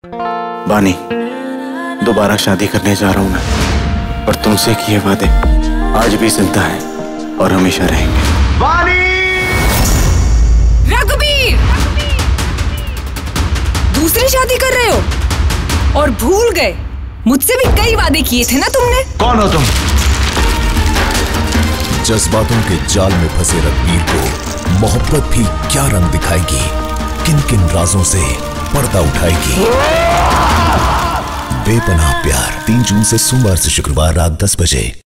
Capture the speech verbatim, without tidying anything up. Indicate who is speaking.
Speaker 1: बानी, दोबारा शादी करने जा रहा हूं मैं, पर तुमसे किए वादे आज भी जिंदा हैं और हमेशा रहेंगे। बानी!
Speaker 2: रघुबीर! दूसरी शादी कर रहे हो और भूल गए मुझसे भी कई वादे किए थे ना तुमने।
Speaker 1: कौन हो तुम?
Speaker 3: जज्बातों के जाल में फंसे रघुबीर को मोहब्बत भी क्या रंग दिखाएगी, किन किन राजों से पर्दा उठाएगी। बेपनाह प्यार तीन जून से सोमवार से शुक्रवार रात दस बजे।